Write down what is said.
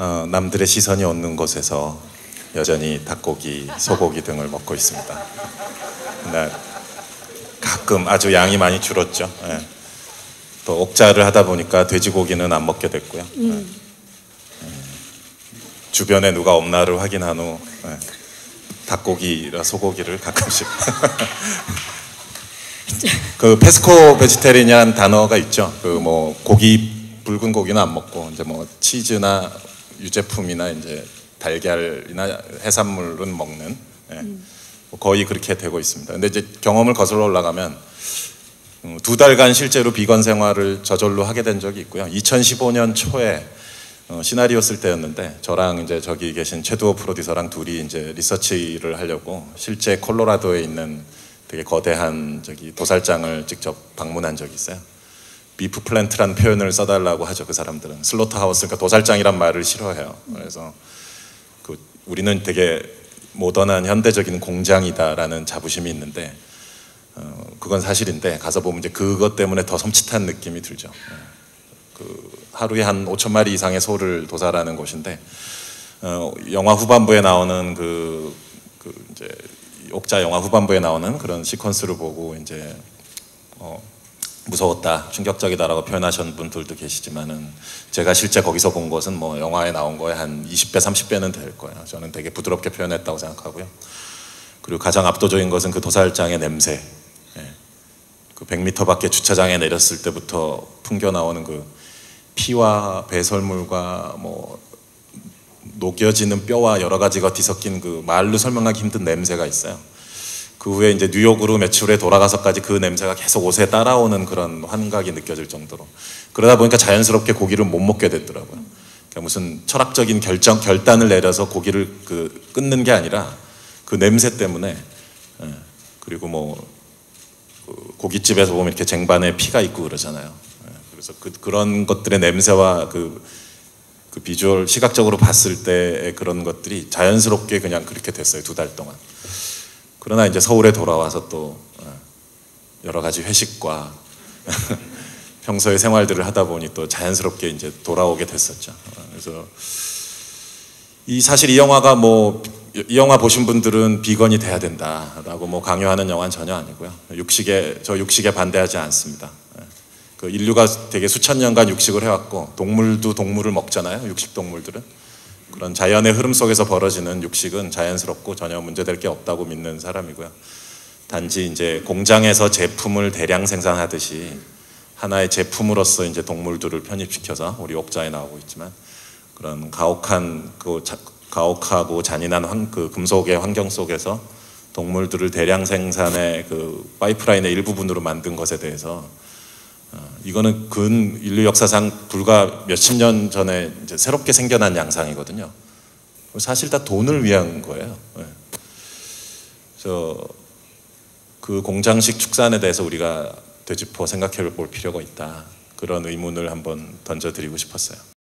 남들의 시선이 없는 곳에서 여전히 닭고기, 소고기 등을 먹고 있습니다. 근데 가끔 아주 양이 많이 줄었죠. 예. 또 옥자를 하다 보니까 돼지고기는 안 먹게 됐고요. 예. 주변에 누가 없나를 확인한 후 닭고기라 소고기를 가끔씩 그 페스코 베지테리안이라는 단어가 있죠. 그 뭐 고기 붉은 고기는 안 먹고 이제 뭐 치즈나 유제품이나 이제 달걀이나 해산물은 먹는 거의 그렇게 되고 있습니다. 근데 이제 경험을 거슬러 올라가면 2달간 실제로 비건 생활을 저절로 하게 된 적이 있고요. 2015년 초에 시나리오 쓸 때였는데 저랑 이제 저기 계신 최두호 프로듀서랑 둘이 이제 리서치를 하려고 실제 콜로라도에 있는 되게 거대한 저기 도살장을 직접 방문한 적이 있어요. 비프 플랜트란 표현을 써달라고 하죠. 그 사람들은 슬로터 하우스, 그러니까 도살장이란 말을 싫어해요. 그래서 우리는 되게 모던한 현대적인 공장이다라는 자부심이 있는데 그건 사실인데 가서 보면 이제 그것 때문에 더 섬찟한 느낌이 들죠. 그 하루에 한 5천 마리 이상의 소를 도살하는 곳인데 영화 후반부에 나오는 이제 옥자 영화 후반부에 나오는 그런 시퀀스를 보고 이제 무서웠다, 충격적이다라고 표현하신 분들도 계시지만은 제가 실제 거기서 본 것은 뭐 영화에 나온 거에 한 20배, 30배는 될 거예요. 저는 되게 부드럽게 표현했다고 생각하고요. 그리고 가장 압도적인 것은 그 도살장의 냄새. 그 100m 밖에 주차장에 내렸을 때부터 풍겨 나오는 그 피와 배설물과 뭐 녹여지는 뼈와 여러 가지가 뒤섞인 그 말로 설명하기 힘든 냄새가 있어요. 그 후에 이제 뉴욕으로 며칠 후에 돌아가서까지 그 냄새가 계속 옷에 따라오는 그런 환각이 느껴질 정도로, 그러다 보니까 자연스럽게 고기를 못 먹게 됐더라고요. 그러니까 무슨 철학적인 결단을 내려서 고기를 끊는 게 아니라 그 냄새 때문에. 그리고 뭐 고깃집에서 보면 이렇게 쟁반에 피가 있고 그러잖아요. 그래서 그런 것들의 냄새와 그 비주얼, 시각적으로 봤을 때의 그런 것들이 자연스럽게 그냥 그렇게 됐어요. 2달 동안. 그러나 이제 서울에 돌아와서 또 여러 가지 회식과 평소의 생활들을 하다 보니 또 자연스럽게 이제 돌아오게 됐었죠. 그래서 사실 이 영화가 이 영화 보신 분들은 비건이 돼야 된다라고 뭐 강요하는 영화는 전혀 아니고요. 저 육식에 반대하지 않습니다. 그 인류가 되게 수천 년간 육식을 해왔고 동물도 동물을 먹잖아요. 육식 동물들은. 그런 자연의 흐름 속에서 벌어지는 육식은 자연스럽고 전혀 문제될 게 없다고 믿는 사람이고요. 단지 이제 공장에서 제품을 대량 생산하듯이 하나의 제품으로서 이제 동물들을 편입시켜서 우리 옥자에 나오고 있지만 그런 가혹하고 잔인한 그 금속의 환경 속에서 동물들을 대량 생산의 그 파이프라인의 일부분으로 만든 것에 대해서 이거는 근 인류 역사상 불과 몇십 년 전에 이제 새롭게 생겨난 양상이거든요. 사실 다 돈을 위한 거예요. 그래서 그 공장식 축산에 대해서 우리가 되짚어 생각해 볼 필요가 있다. 그런 의문을 한번 던져드리고 싶었어요.